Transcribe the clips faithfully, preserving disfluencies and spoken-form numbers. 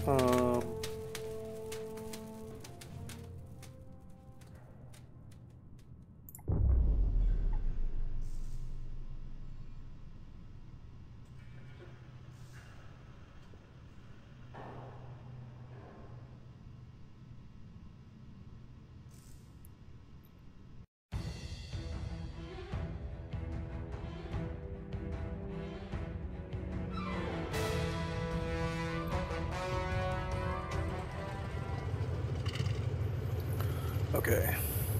Um. Okay.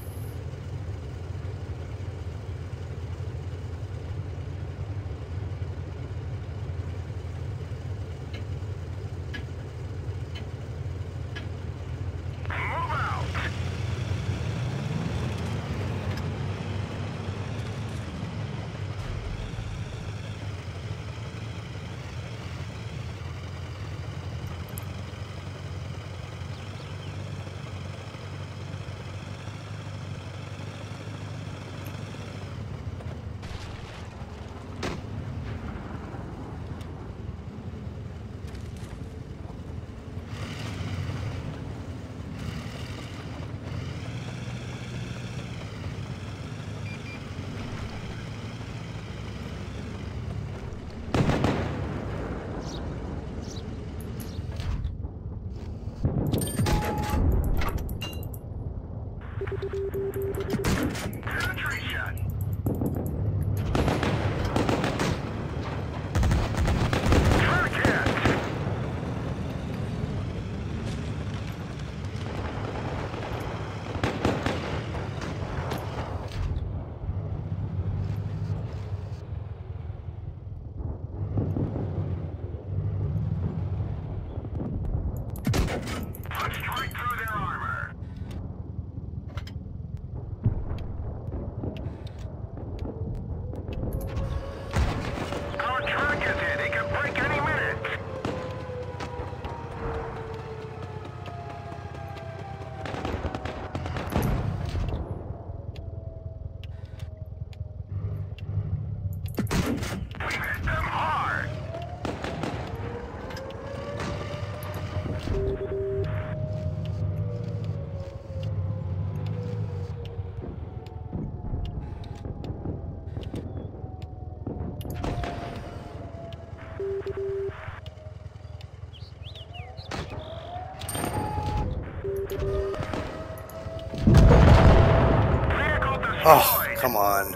Oh, come on.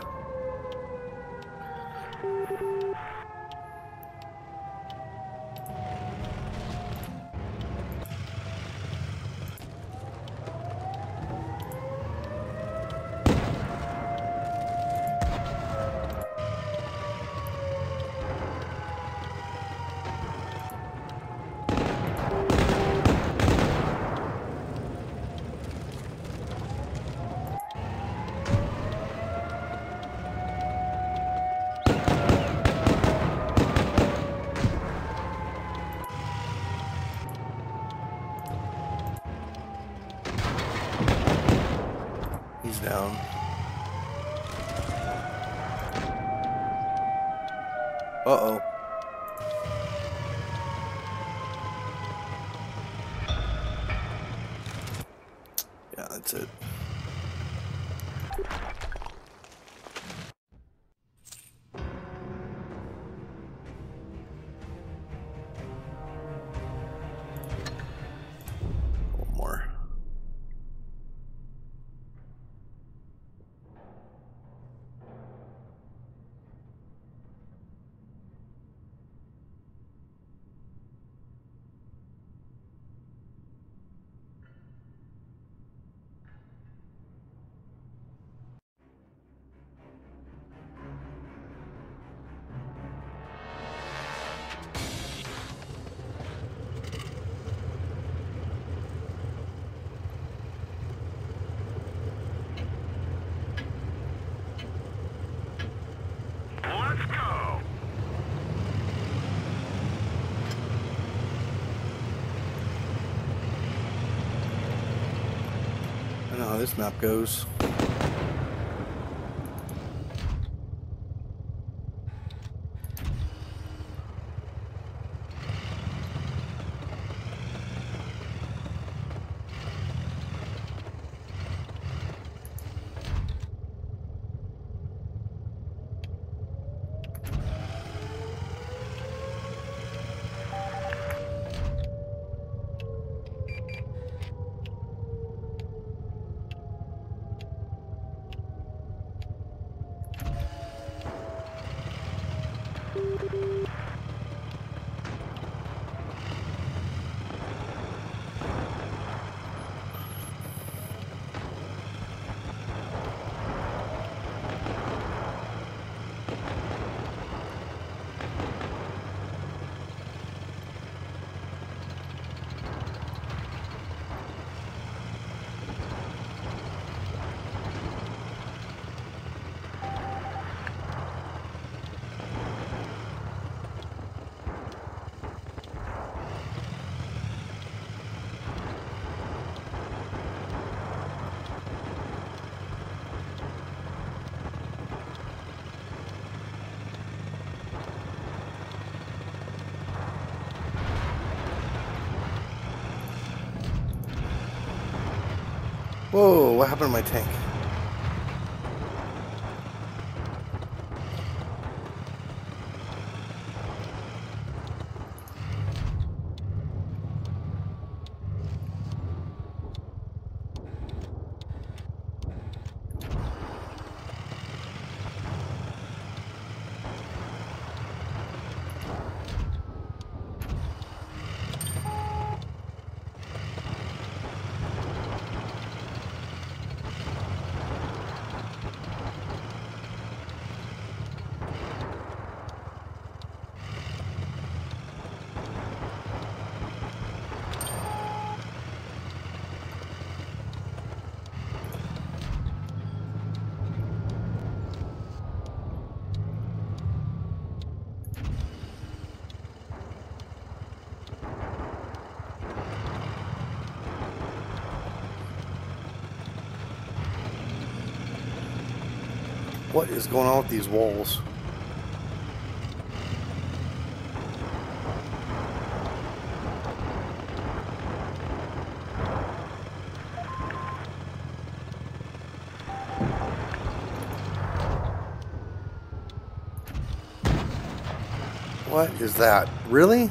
He's down. Uh-oh. Yeah, that's it. One more. I know how this map goes. Whoa, what happened to my tank? What is going on with these walls? What is that? Really?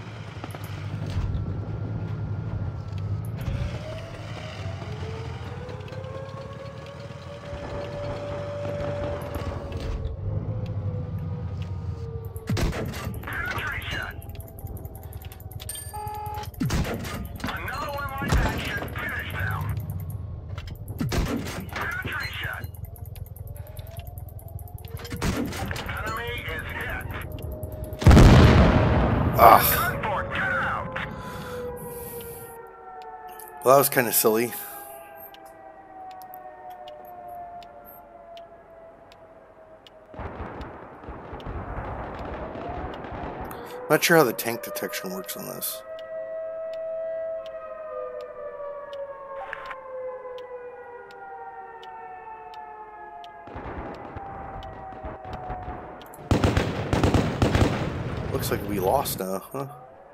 Ah. Well, that was kind of silly. Not sure how the tank detection works on this. Looks like we lost now, huh?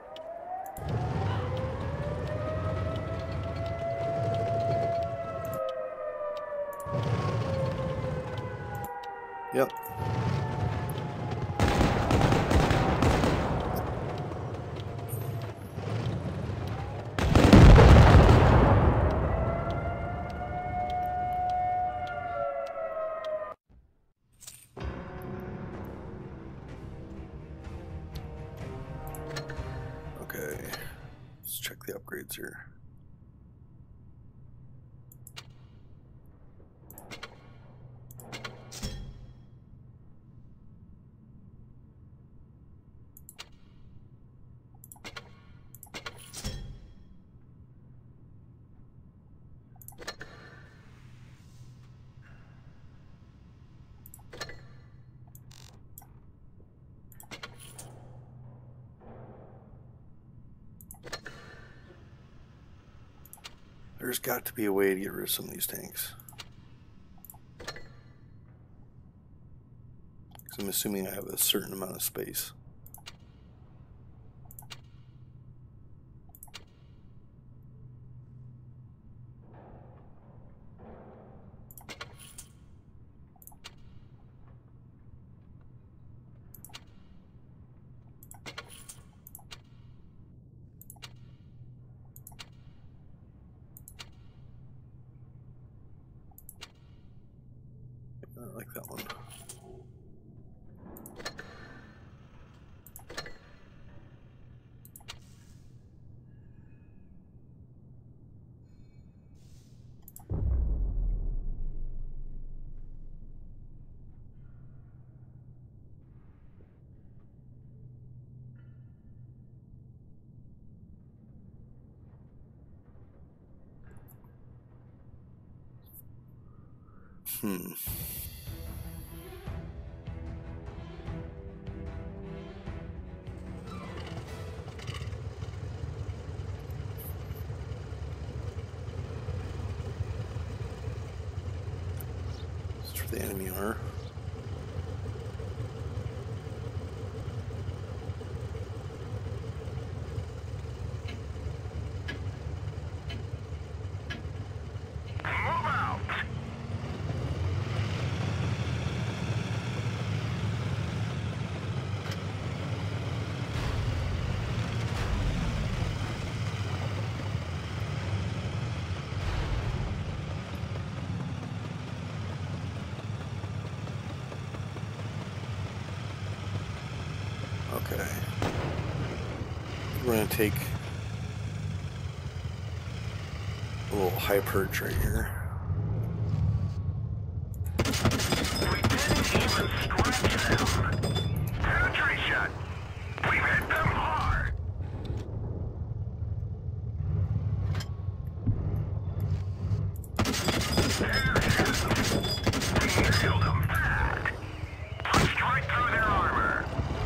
Yep. Okay, let's check the upgrades here. There's got to be a way to get rid of some of these tanks. Because I'm assuming I have a certain amount of space. I like that one. Hmm. The enemy are. We're going to take a little high perch right here. We didn't even scratch them. Penetration. We've hit them hard. There it is. We nailed them bad. Punched right through their armor.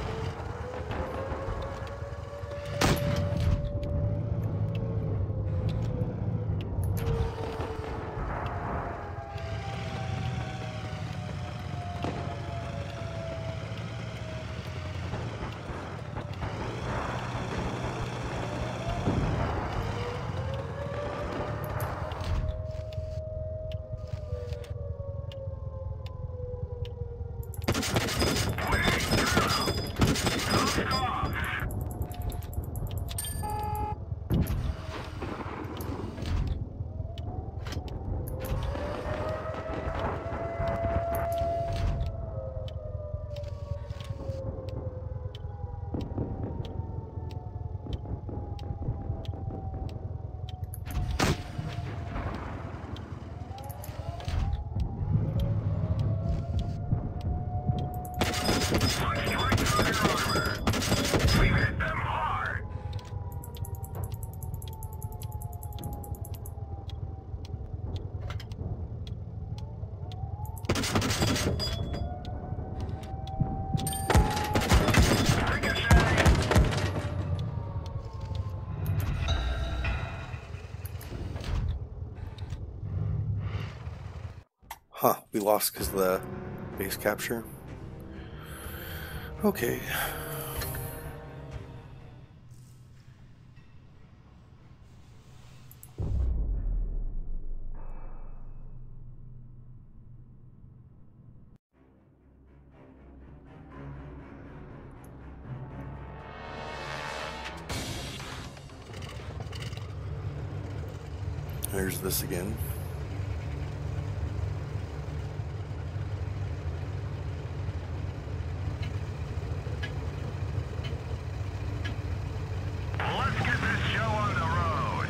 Huh, we lost because of the base capture. Okay. There's this again. Let's get this show on the road.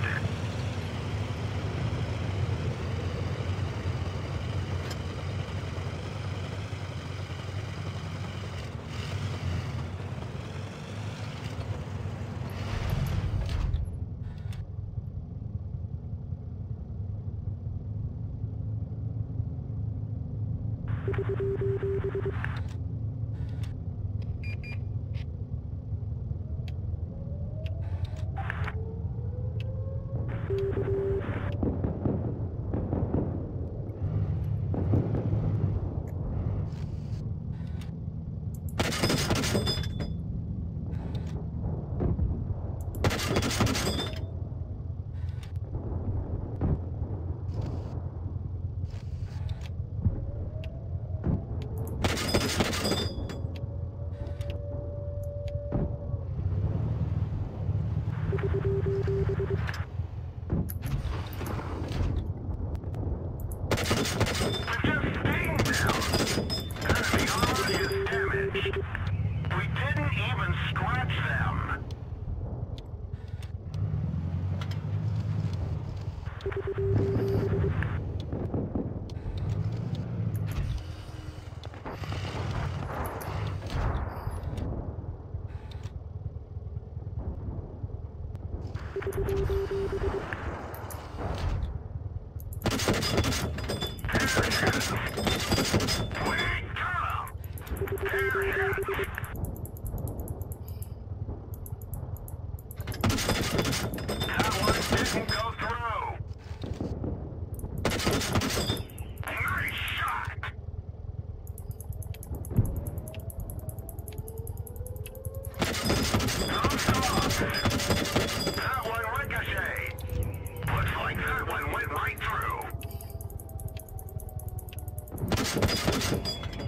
That one ricocheted. Looks like that one went right through.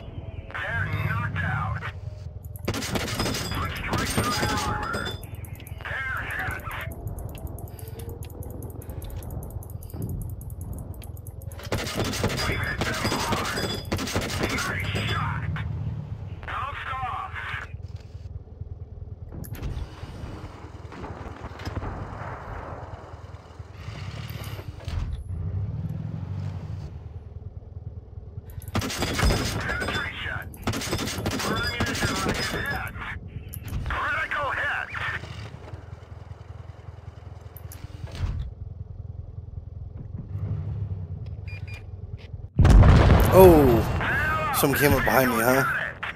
Oh, someone came up behind me, huh?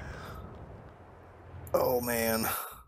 Oh, man.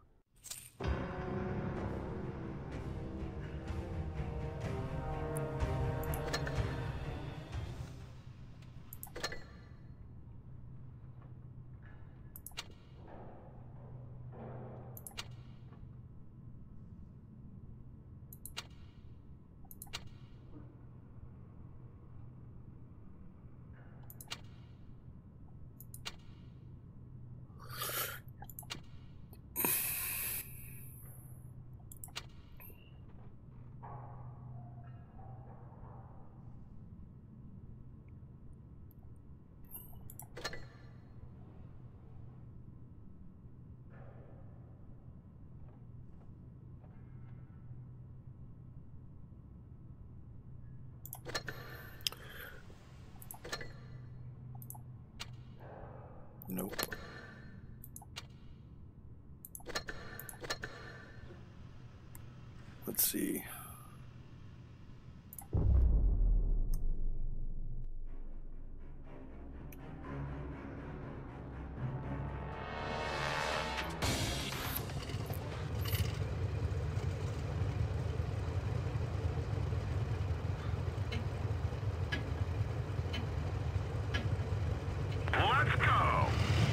Nope. Let's see. Let's go.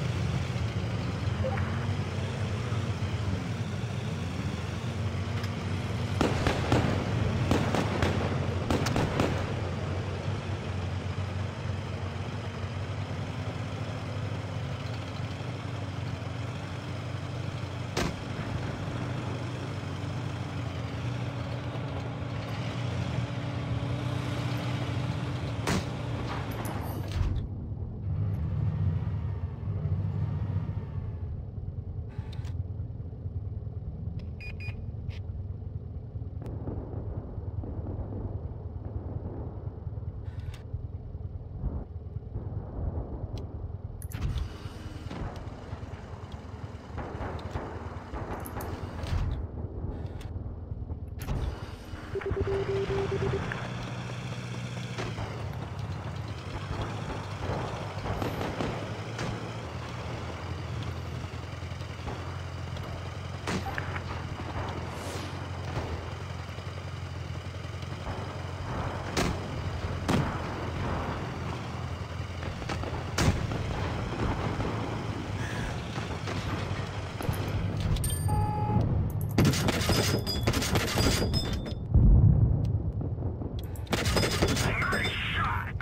Nice shot.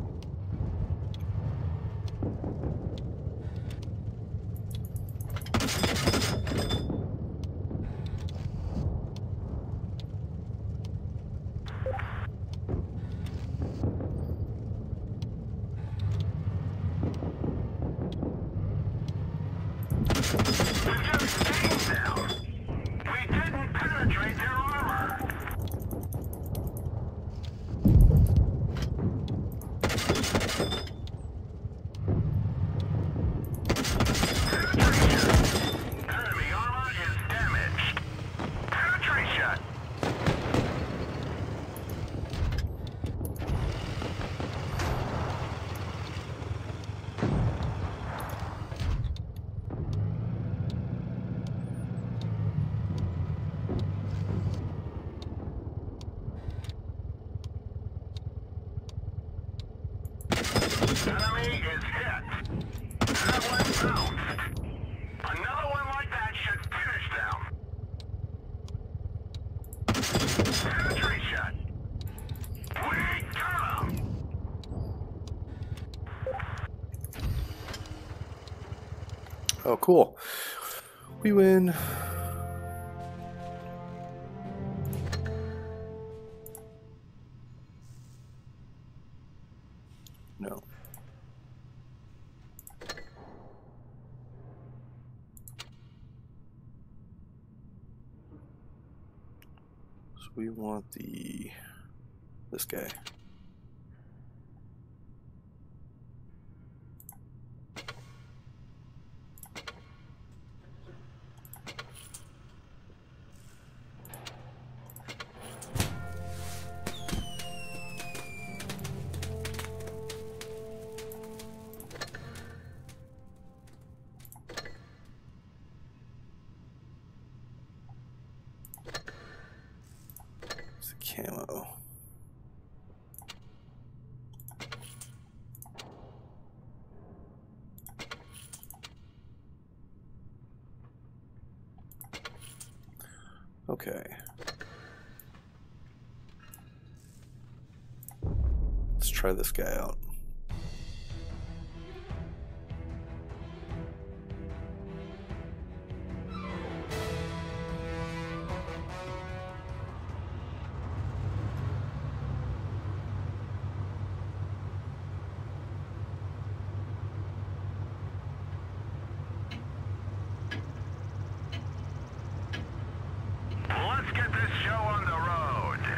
We just stayed down. We didn't penetrate their armor. Enemy armor is damaged. Penetration. Enemy is hit. That one bounced. Another one like that should finish them. Penetration. We got him. Oh, cool. We win. No. So we want the this guy. camo. Okay. Let's try this guy out. Let's get this show on the road.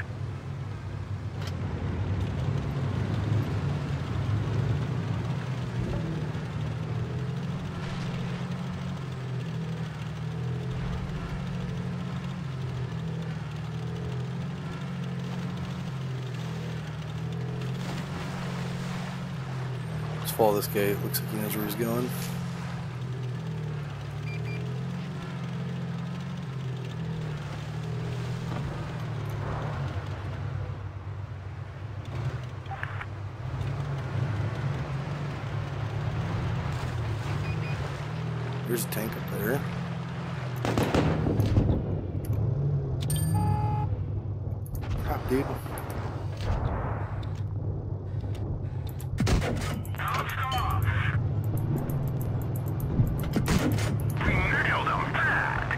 Let's follow this guy. It looks like he knows where he's going. There's a tank up there. Crap, dude. Don't stop. We nailed him bad.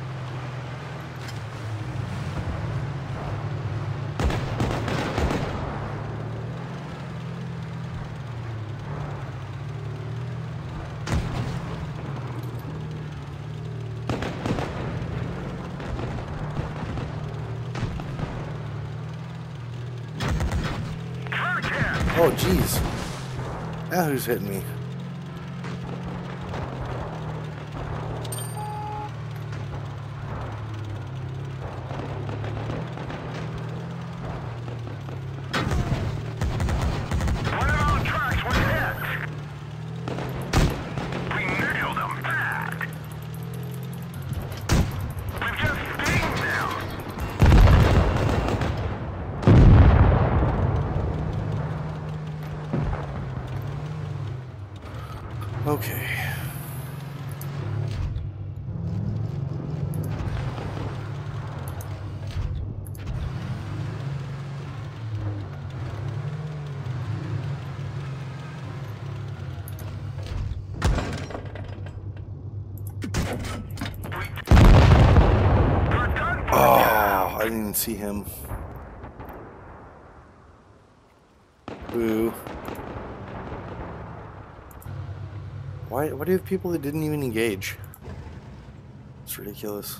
Oh, jeez. Now who's hitting me? One of our trucks was hit. We nailed him bad. We've just beaten them. Okay. We're done for Oh, now. I didn't even see him. Boo. Why, why do you have people that didn't even engage? It's ridiculous.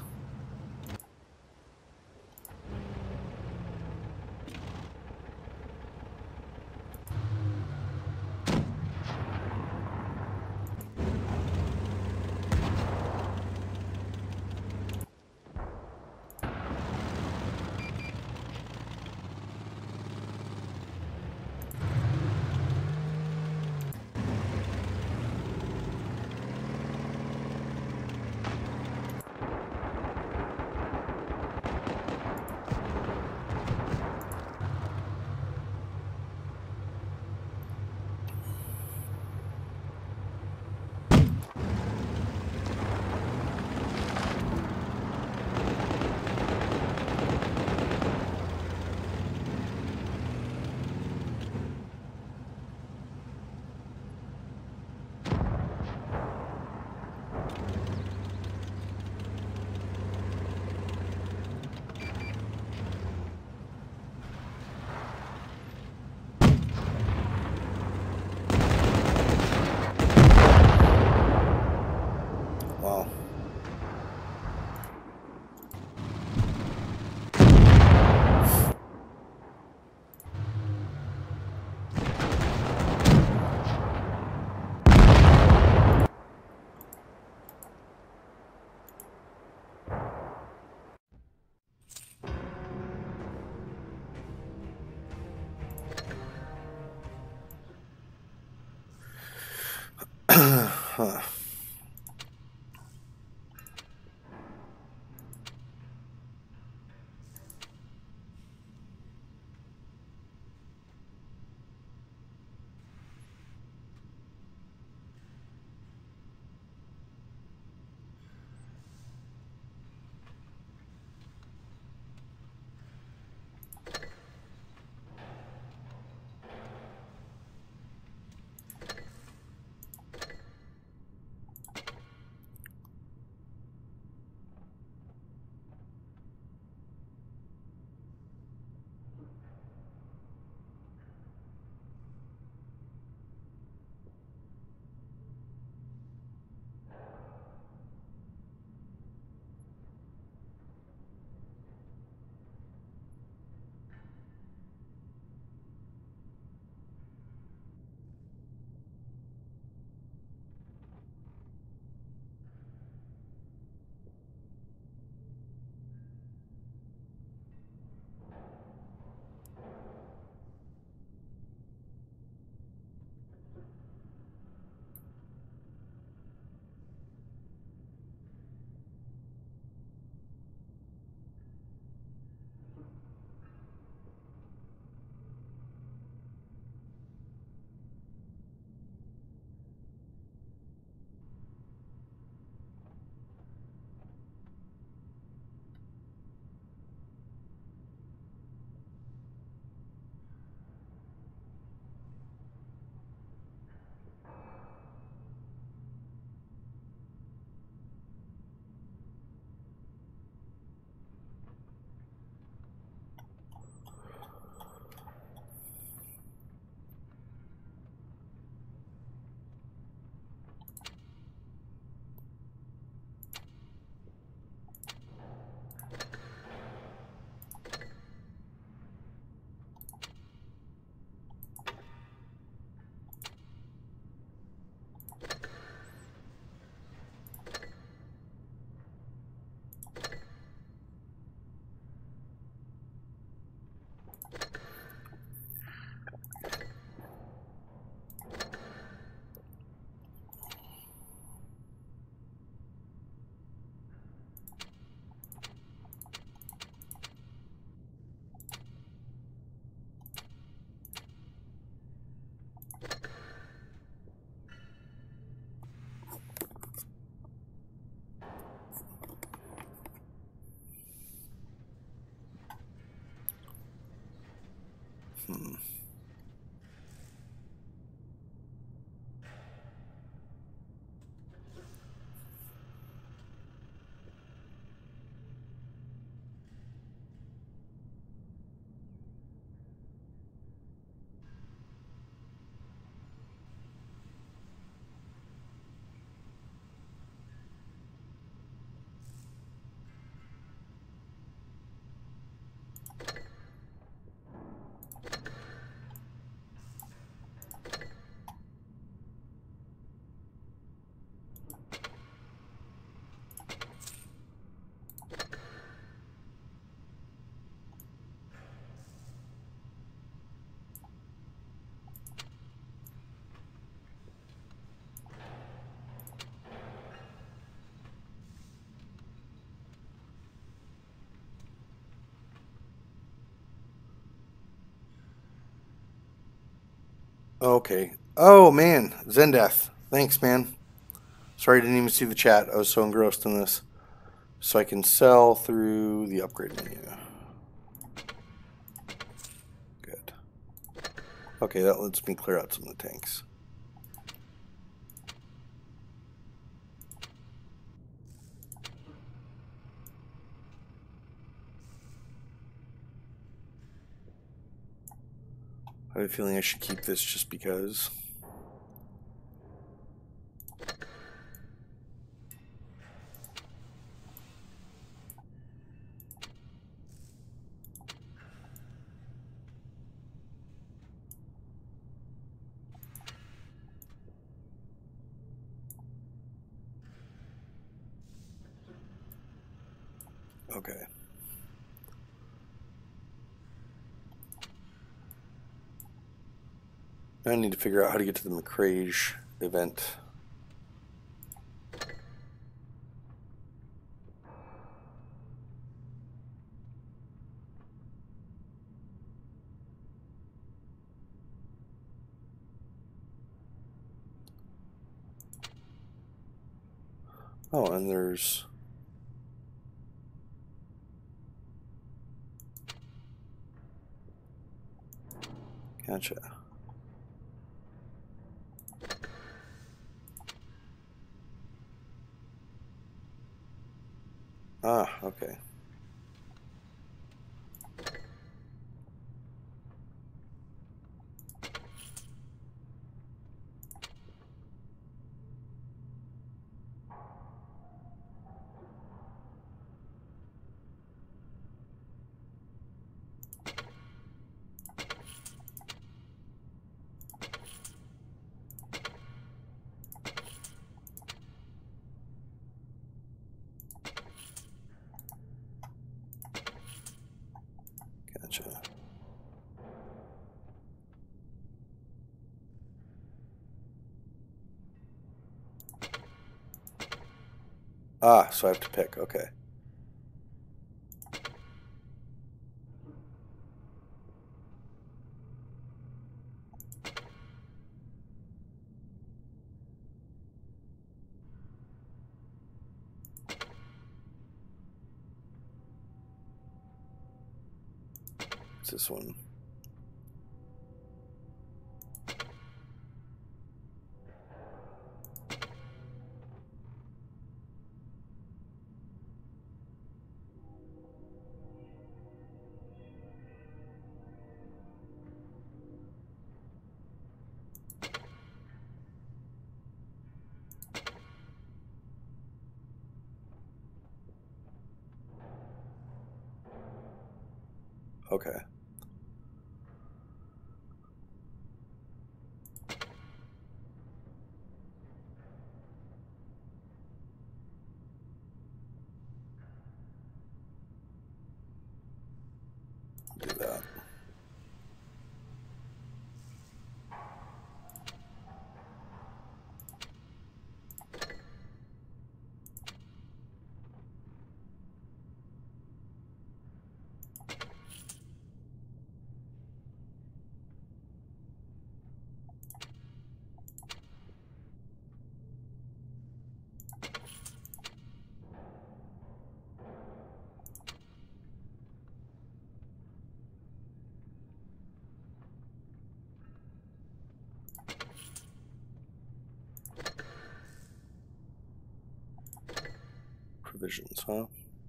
Hmm. Okay. Oh man, Zendeath. Thanks, man. Sorry, I didn't even see the chat. I was so engrossed in this. So I can sell through the upgrade menu. Good. Okay, that lets me clear out some of the tanks. I have a feeling I should keep this just because. Okay. Now I need to figure out how to get to the MacLeod event. Oh, and there's... Gotcha. Ah, okay. Gotcha. Ah, so I have to pick. Okay. What's this one? Okay. Do that. divisions, huh?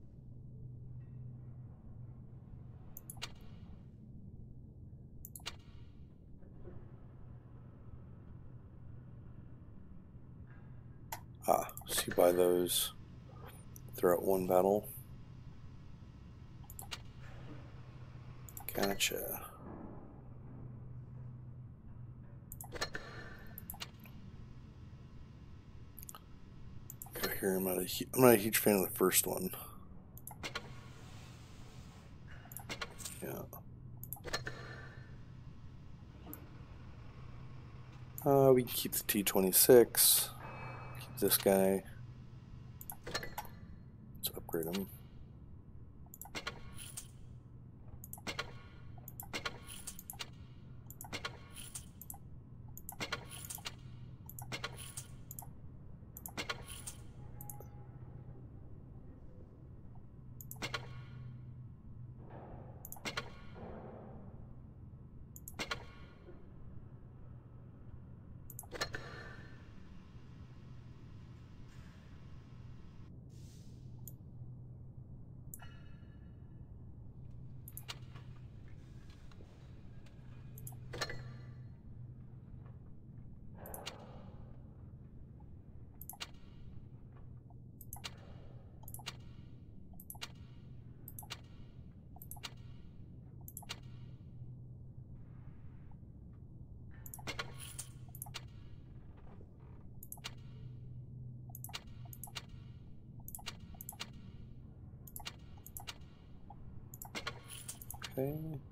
Ah, so you buy those throughout one battle. Gotcha. Go here. I'm not a, I'm not a huge fan of the first one. Yeah. Uh, we can keep the T twenty-six. Keep this guy. Let's upgrade him. Okay.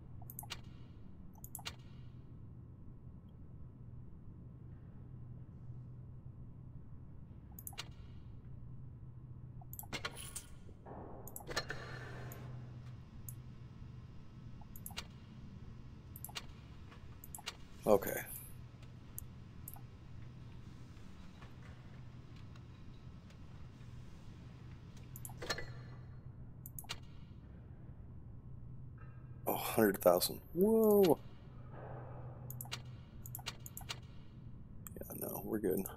Okay. Oh, one hundred thousand. Whoa. Yeah, no, we're good.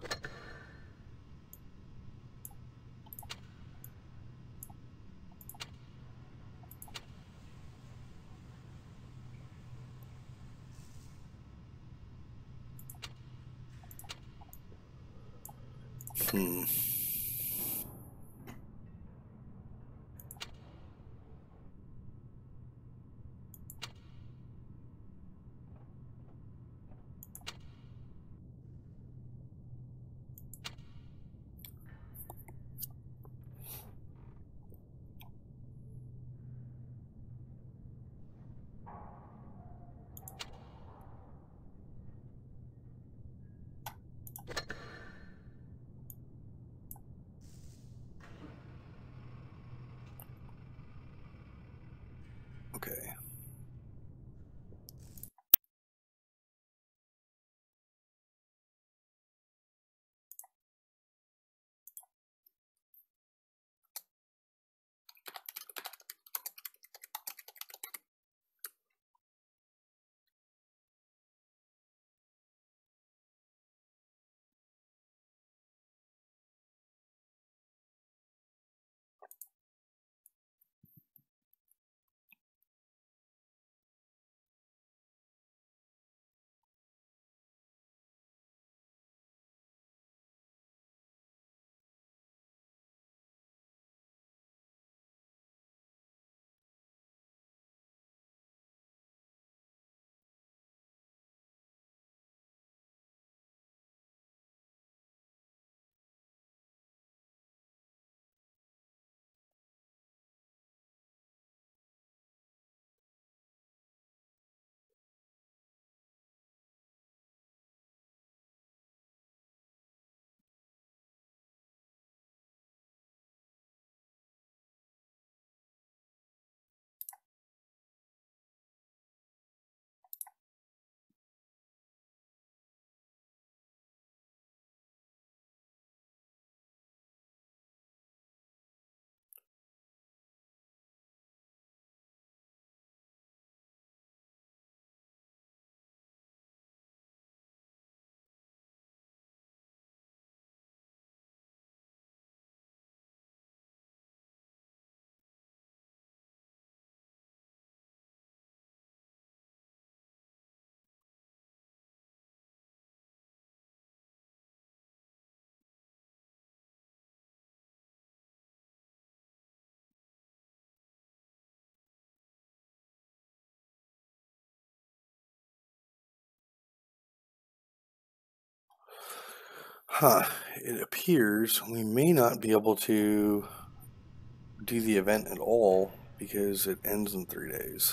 Hmm. Okay. Huh. It appears we may not be able to do the event at all because it ends in three days.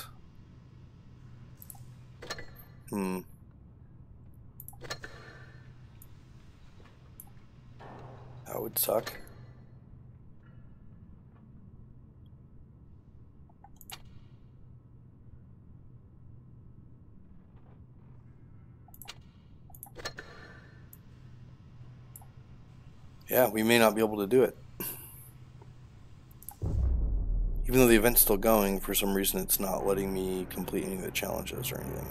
Hmm. That would suck. Yeah, we may not be able to do it. Even though the event's still going, for some reason it's not letting me complete any of the challenges or anything.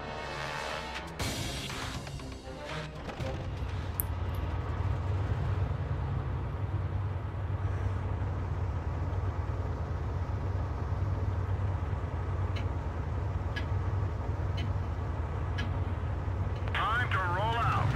Time to roll out.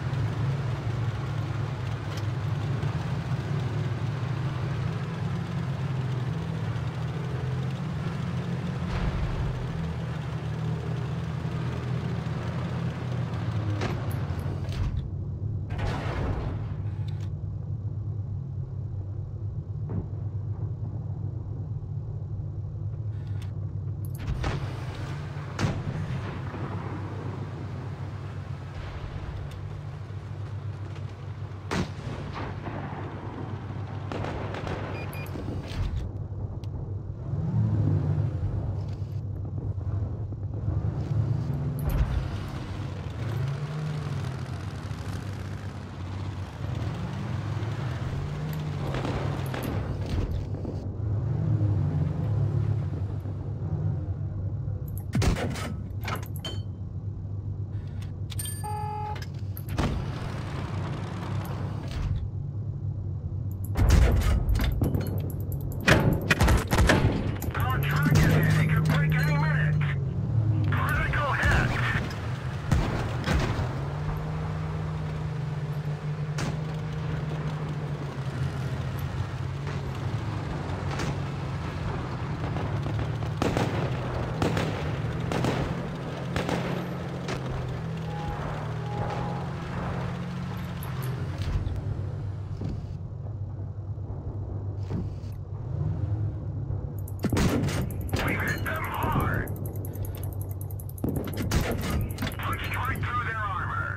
Our track is in. It could break any minute. Critical hit. We hit them hard. Punched right through their armor.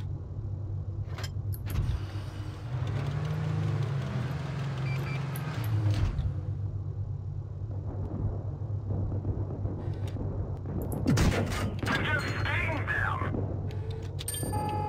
We just stinged them.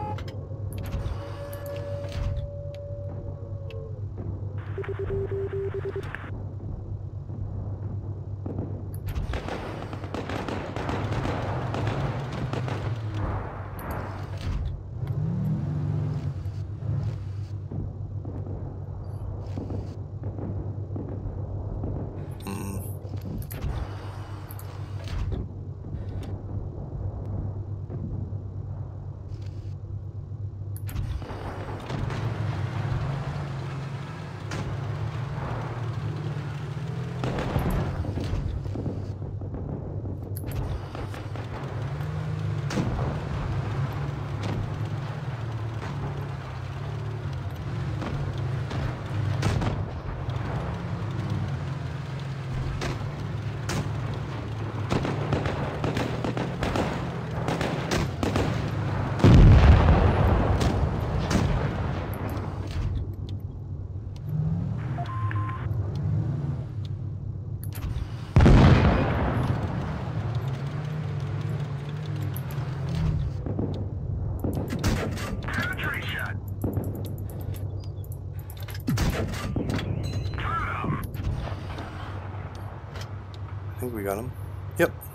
Penetration. I think we got him. Yep.